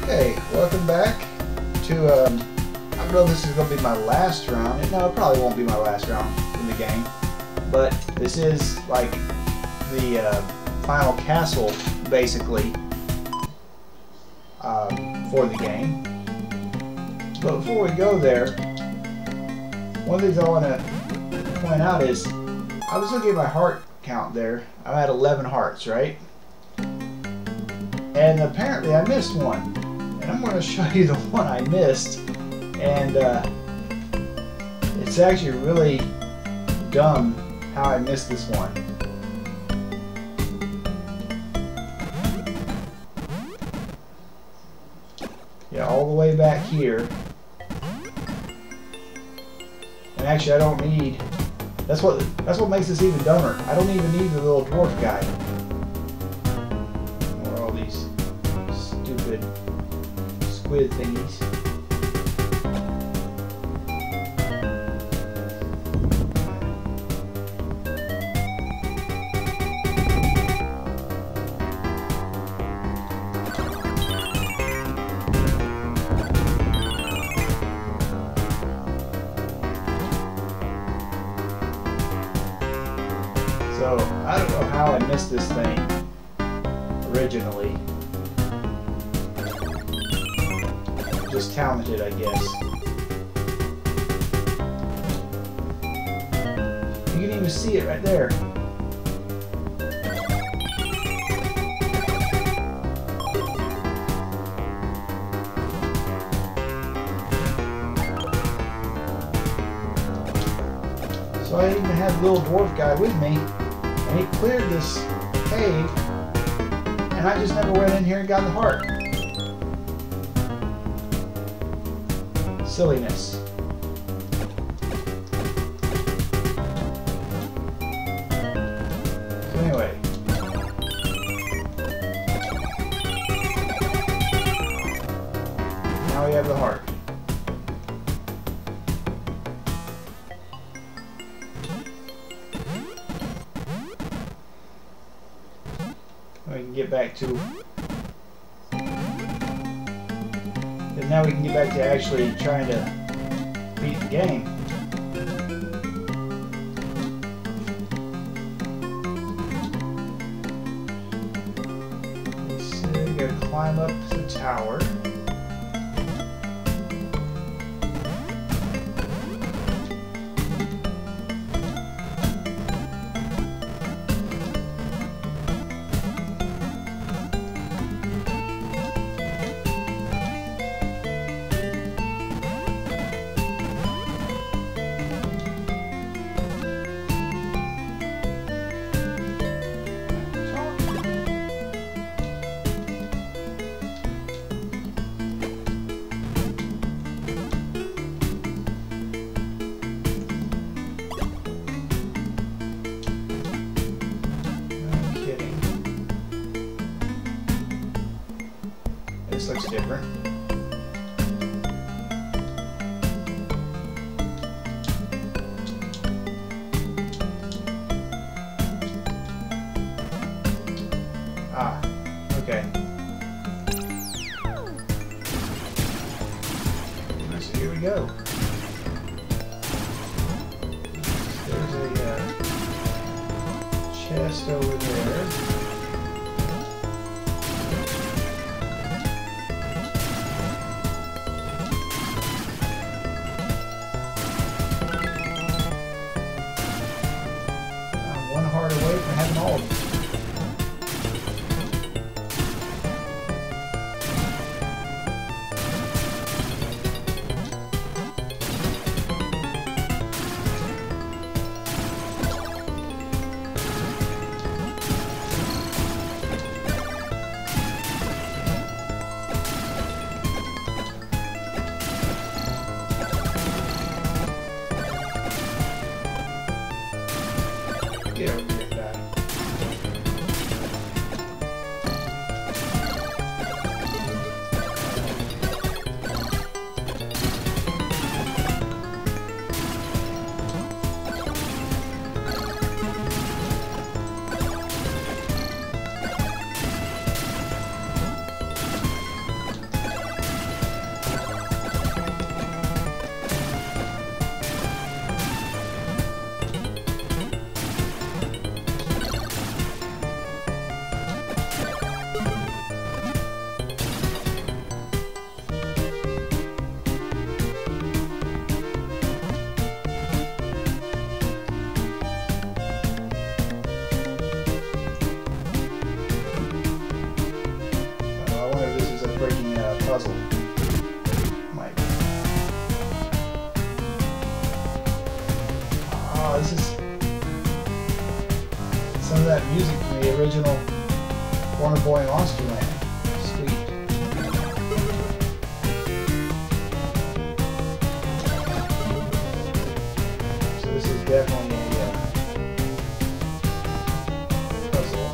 Okay, welcome back to, I don't know if this is going to be my last round. No, it probably won't be my last round in the game. But this is like the final castle, basically, for the game. But before we go there, one of the things I want to point out is, I was looking at my heart count there. I'm at 11 hearts, right? And apparently I missed one. And I'm going to show you the one I missed. And it's actually really dumb how I missed this one. Yeah, all the way back here. And actually I don't need... That's what makes this even dumber. I don't even need the little dwarf guy. Or all these stupid squid thingies. So, I don't know how I missed this thing originally. Just talented, I guess. You can even see it right there. So I even had the little dwarf guy with me. And he cleared this cave, and I just never went in here and got the heart. Silliness. So anyway. Now we have the heart. We can get back to, and now we can get back to actually trying to beat the game. So we gotta climb up the tower. This looks different. Ah, okay. So here we go. There's a chest over there. Away from having all of them. Get over here, guy. puzzle. Might be. Oh, this is some of that music from the original Wonder Boy Monster Land. Sweet. So this is definitely a puzzle.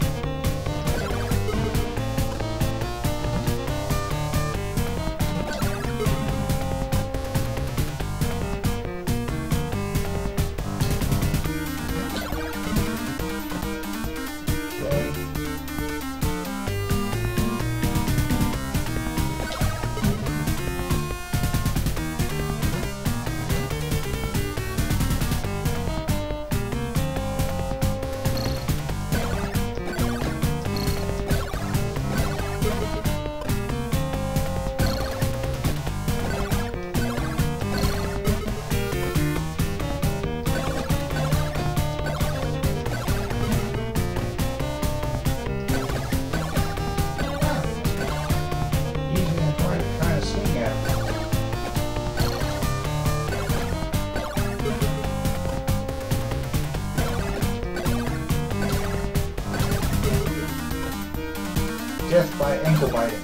Death by ankle biting.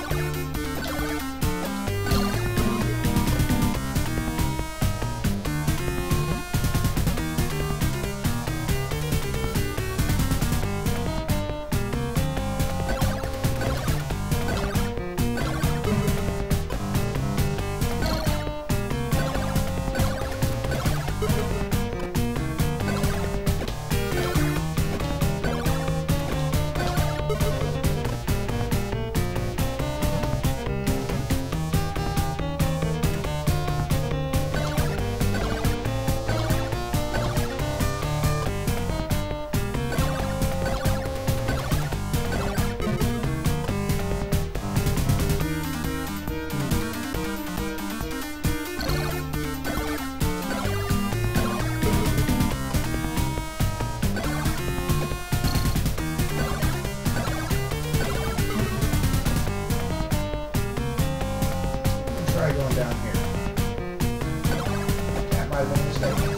Try going down here. That might have been a mistake.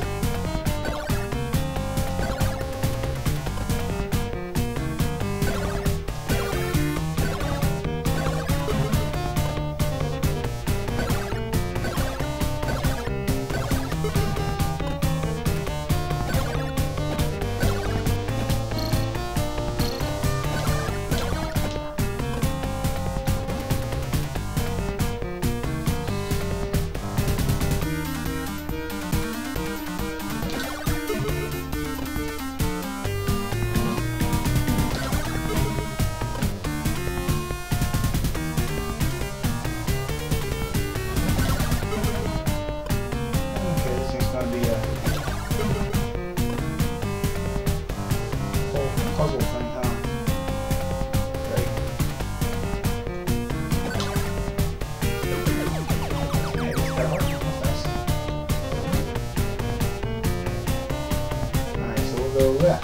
Left.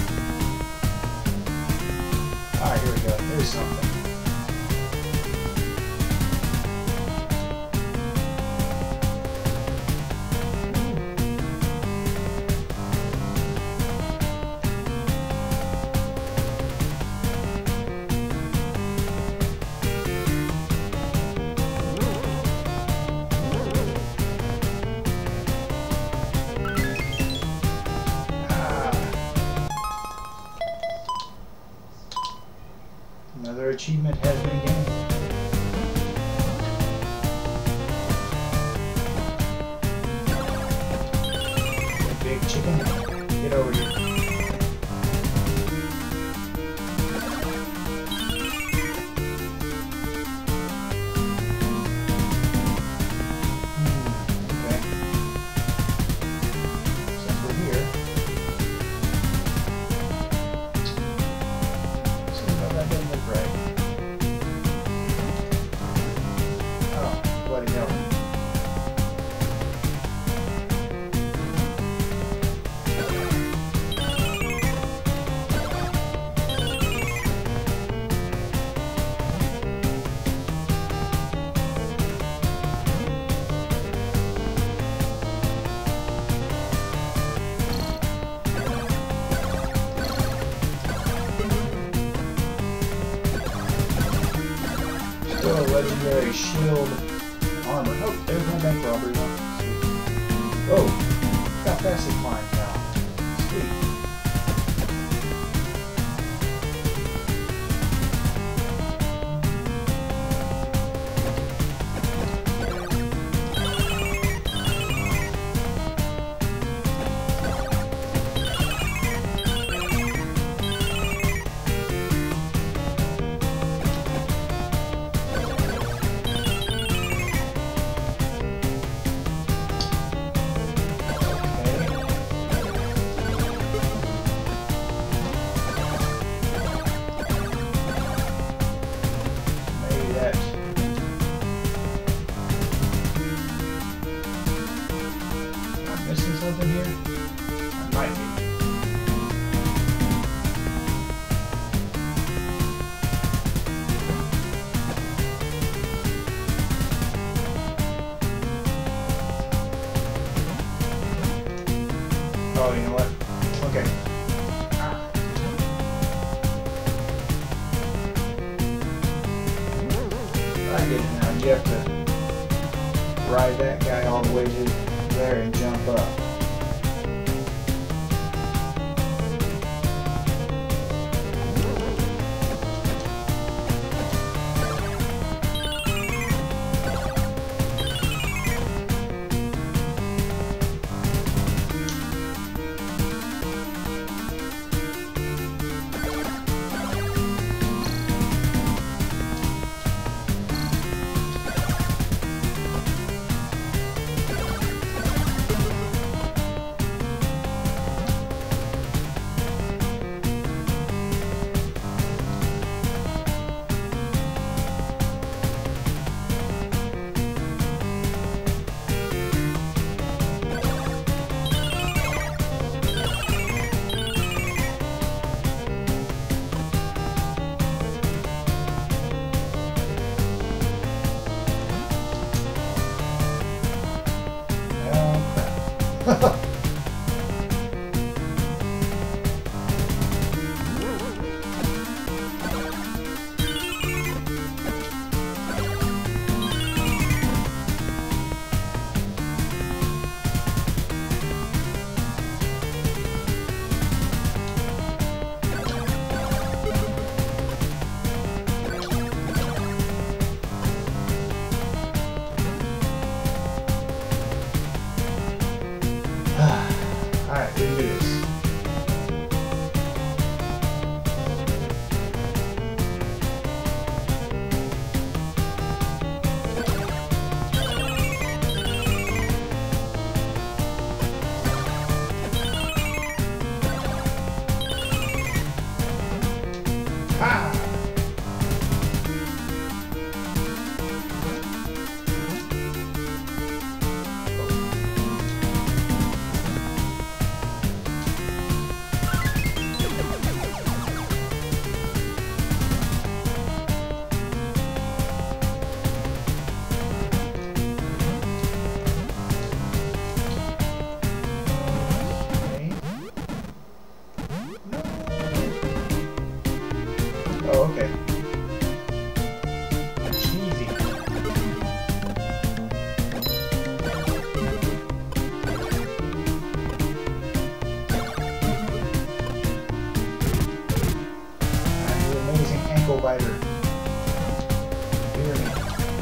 Alright, here we go. Here's something. Another achievement has been gained. Big chicken, get over here. Okay. Since we're here, somehow that doesn't look right. Oh, bloody hell. Still a legendary shield armor. Oh, there's my bank robbery one. Sweet. Oh, look how fast it climbs now. Sweet. Missing something here? I might be. Oh, you know what? Okay. I get it now. You have to ride that guy all the way to there and jump up. ankle biter. You hear me?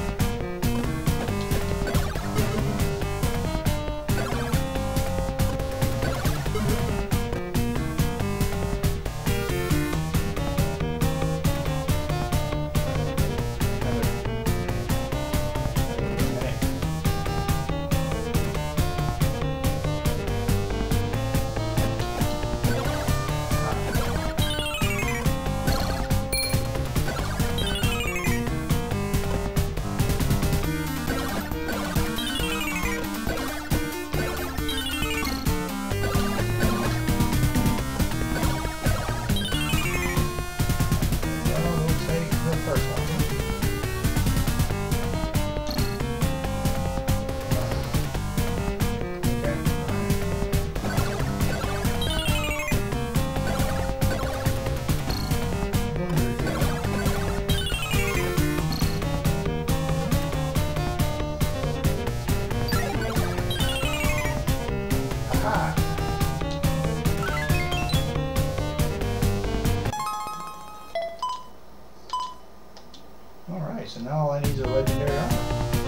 Alright, so now all I need is a legendary armor.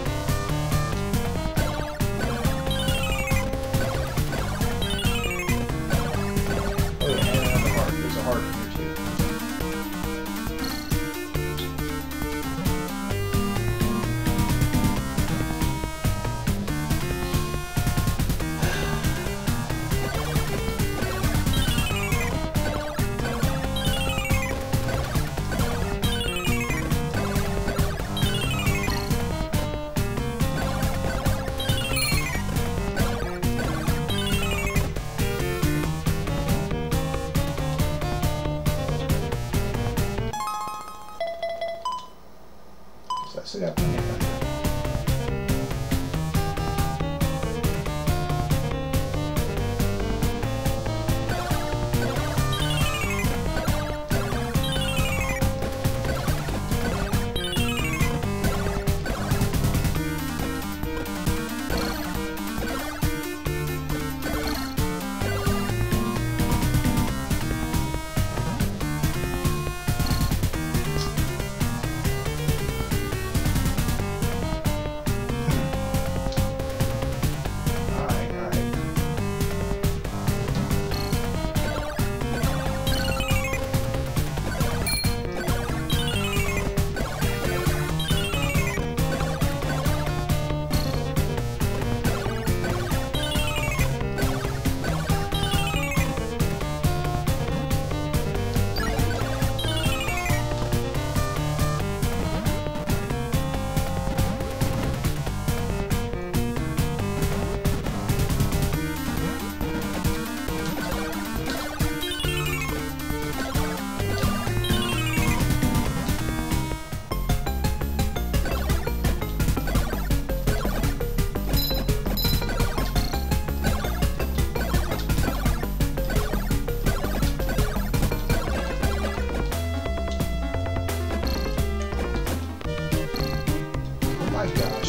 Oh yeah, and another heart. There's a heart in here too. So I still got plenty of thunder. My gosh.